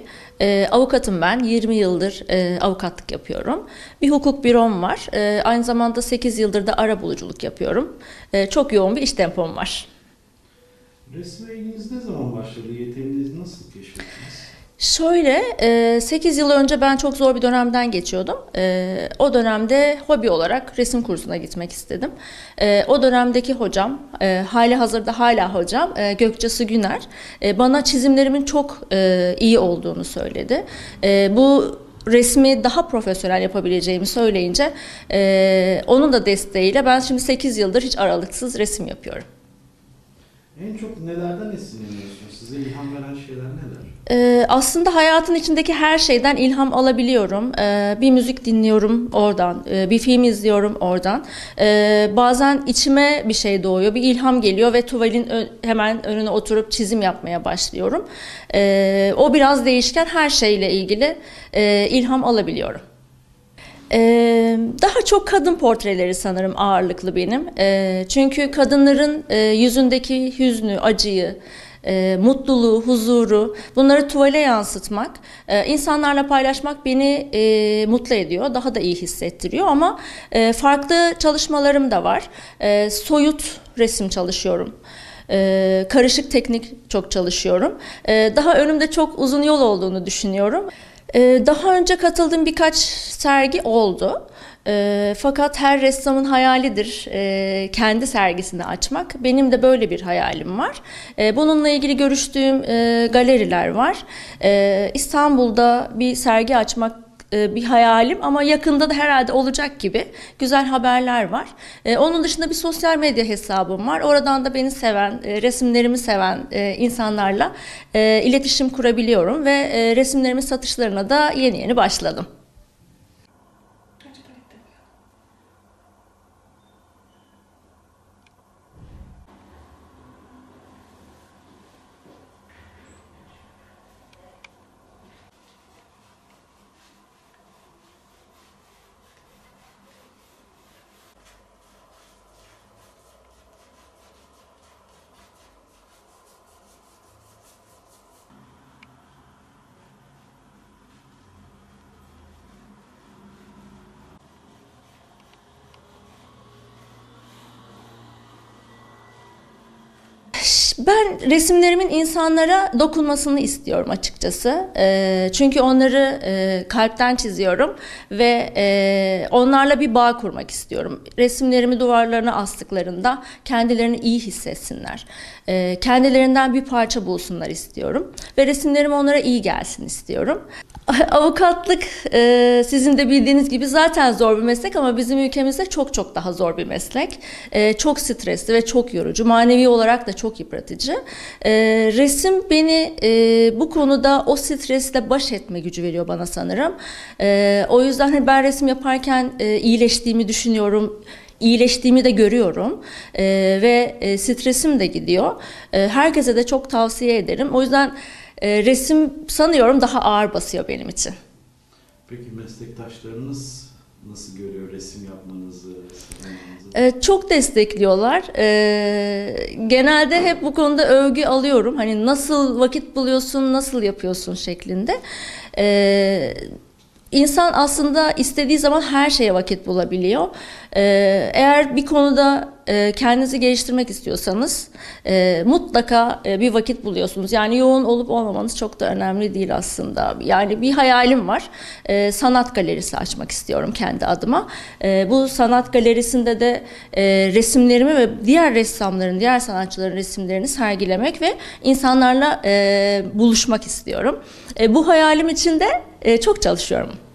Avukatım ben. 20 yıldır avukatlık yapıyorum. Bir hukuk bürom var. Aynı zamanda 8 yıldır da arabuluculuk yapıyorum. Çok yoğun bir iş tempom var. Resme ilginiz ne zaman başladı? Yeteneğinizi nasıl keşfettiniz? Şöyle, 8 yıl önce ben çok zor bir dönemden geçiyordum. O dönemde hobi olarak resim kursuna gitmek istedim. O dönemdeki hocam, hali hazırda hala hocam, Gökçe Güner, bana çizimlerimin çok iyi olduğunu söyledi. Bu resmi daha profesyonel yapabileceğimi söyleyince, onun da desteğiyle ben şimdi 8 yıldır hiç aralıksız resim yapıyorum. En çok nelerden esinleniyorsunuz? Size ilham veren şeyler neler? Aslında hayatın içindeki her şeyden ilham alabiliyorum. Bir müzik dinliyorum oradan, bir film izliyorum oradan. Bazen içime bir şey doğuyor, bir ilham geliyor ve tuvalin hemen önüne oturup çizim yapmaya başlıyorum. O biraz değişken, her şeyle ilgili ilham alabiliyorum. Daha çok kadın portreleri sanırım ağırlıklı benim. Çünkü kadınların yüzündeki hüznü, acıyı, mutluluğu, huzuru, bunları tuvale yansıtmak, insanlarla paylaşmak beni mutlu ediyor, daha da iyi hissettiriyor. Ama farklı çalışmalarım da var. Soyut resim çalışıyorum. Karışık teknik çok çalışıyorum. Daha önümde çok uzun yol olduğunu düşünüyorum. Daha önce katıldığım birkaç sergi oldu. Fakat her ressamın hayalidir kendi sergisini açmak. Benim de böyle bir hayalim var. Bununla ilgili görüştüğüm galeriler var. İstanbul'da bir sergi açmak bir hayalim ama yakında da herhalde olacak gibi güzel haberler var. Onun dışında bir sosyal medya hesabım var. Oradan da beni seven, resimlerimi seven insanlarla iletişim kurabiliyorum ve resimlerimin satışlarına da yeni başladım. Ben resimlerimin insanlara dokunmasını istiyorum açıkçası. Çünkü onları kalpten çiziyorum ve onlarla bir bağ kurmak istiyorum. Resimlerimi duvarlarına astıklarında kendilerini iyi hissetsinler. Kendilerinden bir parça bulsunlar istiyorum. Ve resimlerim onlara iyi gelsin istiyorum. Avukatlık sizin de bildiğiniz gibi zaten zor bir meslek ama bizim ülkemizde çok daha zor bir meslek. Çok stresli ve çok yorucu. Manevi olarak da çok yıpratıcı. Resim beni bu konuda o stresle baş etme gücü veriyor bana sanırım. O yüzden ben resim yaparken iyileştiğimi düşünüyorum. İyileştiğimi de görüyorum ve stresim de gidiyor. Herkese de çok tavsiye ederim. O yüzden resim sanıyorum daha ağır basıyor benim için. Peki meslektaşlarınız nasıl görüyor resim yapmanızı? Çok destekliyorlar. Genelde hep bu konuda övgü alıyorum. Hani nasıl vakit buluyorsun, nasıl yapıyorsun şeklinde. İnsan aslında istediği zaman her şeye vakit bulabiliyor. Eğer bir konuda kendinizi geliştirmek istiyorsanız mutlaka bir vakit buluyorsunuz. Yani yoğun olup olmamanız çok da önemli değil aslında. Yani bir hayalim var. Sanat galerisi açmak istiyorum kendi adıma. Bu sanat galerisinde de resimlerimi ve diğer ressamların, diğer sanatçıların resimlerini sergilemek ve insanlarla buluşmak istiyorum. Bu hayalim için de çok çalışıyorum.